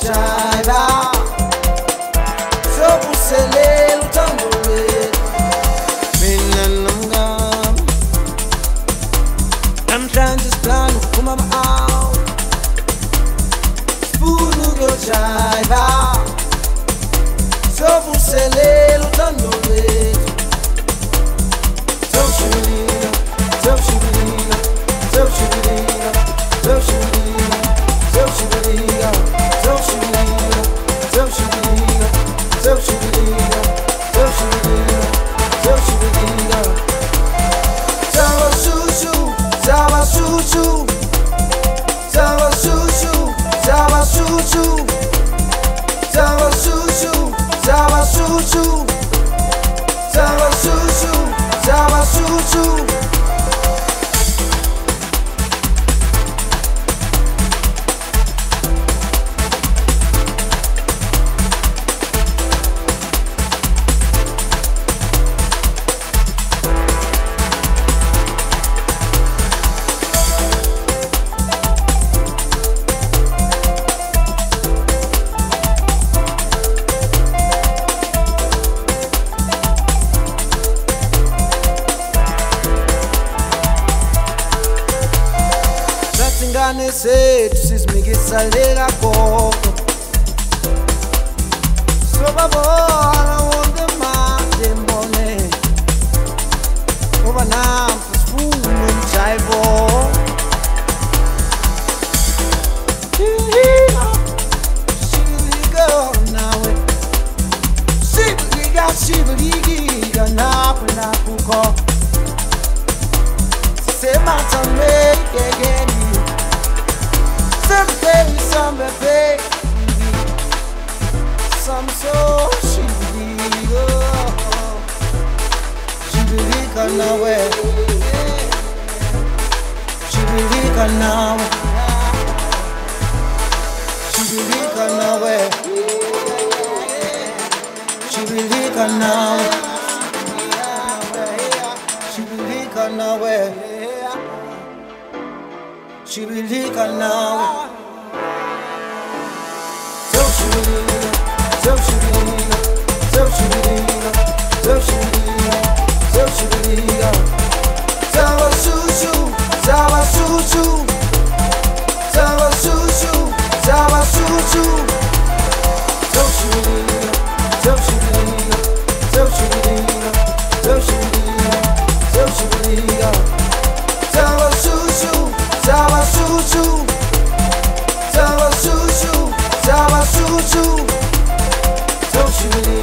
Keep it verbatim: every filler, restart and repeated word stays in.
Jaiva, so puselelo tambule, mina namgam. I'm trying to plan to come out. Funu Jaiva, so puselelo tambule. So shibirina, so shibirina, so shibirina, so shibirina, so shibirina, so shibirina, so shibirina, so shibirina, so shibirina, so shibirina. Zawa shushu, zawa shushu, zawa shushu, zawa shushu, zawa shushu, zawa shushu, zawa shushu, zawa shushu. Ngane sethu sizimikisalela koko sobabona wonke manje mbone ngoba nampu sifuna umjaivo shibilika nawe shibilika shibilika napho nakukho sematamekekeni some baby, some baby, some so she believe, oh, she believe nowhere, she believe nowhere, she believe nowhere, she believe nowhere, she believe nowhere. She believe now. So she believe, so she believe, so she believe, so she believe, so she believe. Zawa shushu, zawa shushu, zawa shushu, zawa shushu. So she believe, so she believe, so she believe, so she believe, so she believe. Zawa shushu. Zawa shushu, zawa shushu, zawa shushu. So she